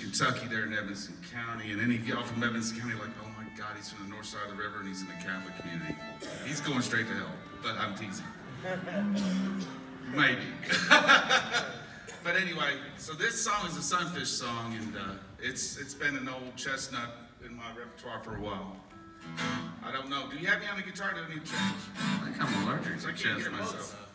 Kentucky there in Evanston County, and any of y'all from Evanston County like, oh my God, he's from the north side of the river and he's in the Catholic community. He's going straight to hell, but I'm teasing. Maybe. But anyway, so this song is a Sunfish song, and it's been an old chestnut in my repertoire for a while. I don't know. Do you have me on the guitar? Do I need to change? I think I'm allergic to I can't hear chestnuts. myself.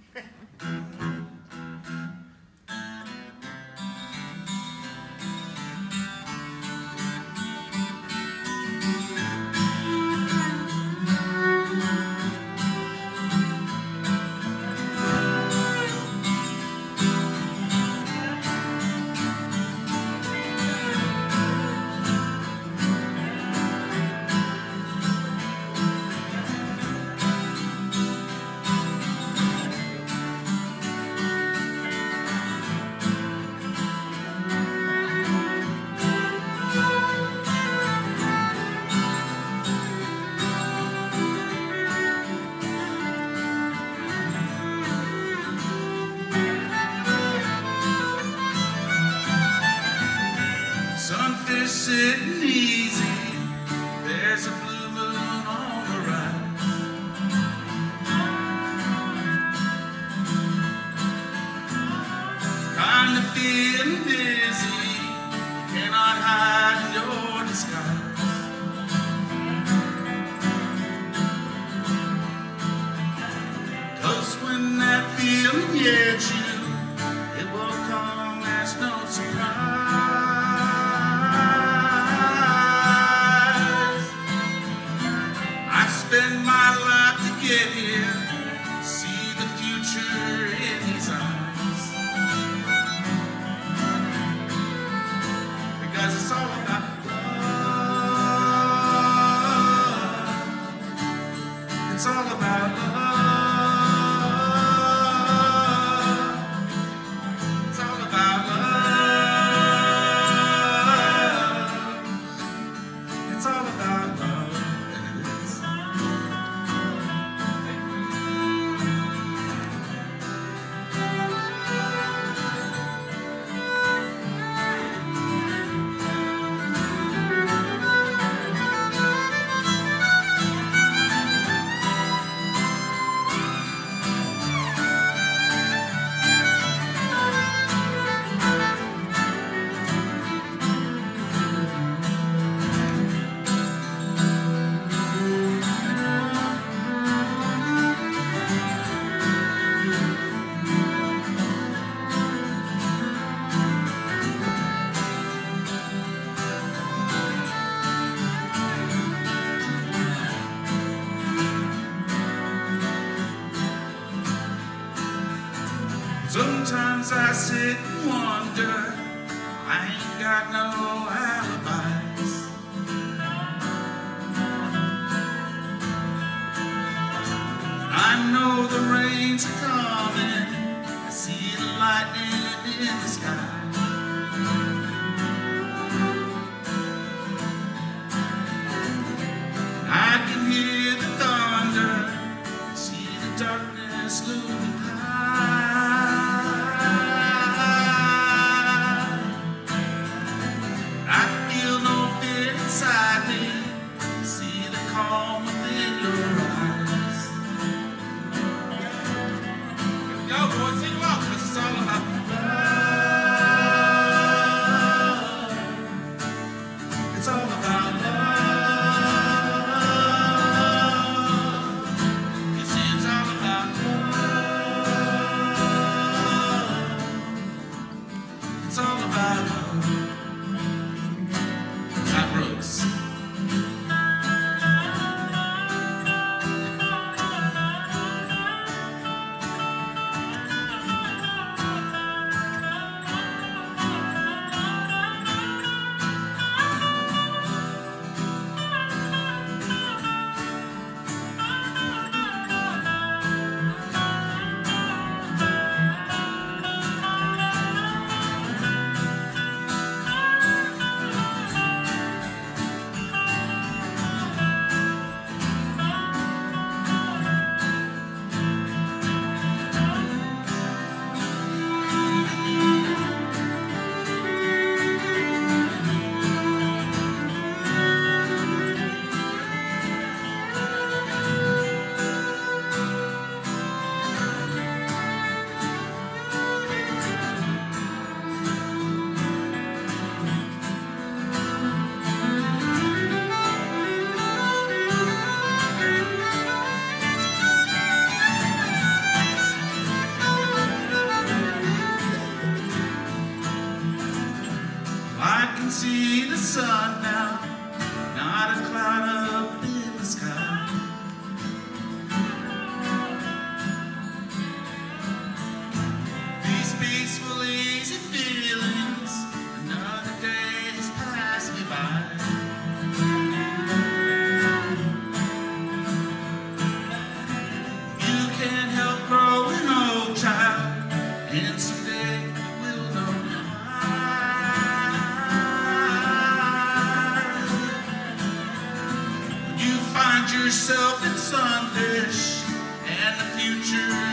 Sunfish sitting easy, there's a blue moon on the rise. Kinda feeling busy, cannot hide in your disguise. Cause when that feeling gets you, it will come as no surprise. Spend my life to get here, see the future in his eyes. Because it's all about love. It's all about love. It's all about love. It's all about love. Sometimes I sit and wonder, I ain't got no alibis. I know the rain's coming, I see the lightning in the sky. And I can hear the thunder, see the darkness looming high. I I can see the sun now, not a cloud up in the sky. These peaceful, easy feelings, another day has passed me by. You can't help growing old, child, and someday you will know why. You find yourself in Sunfish, and the future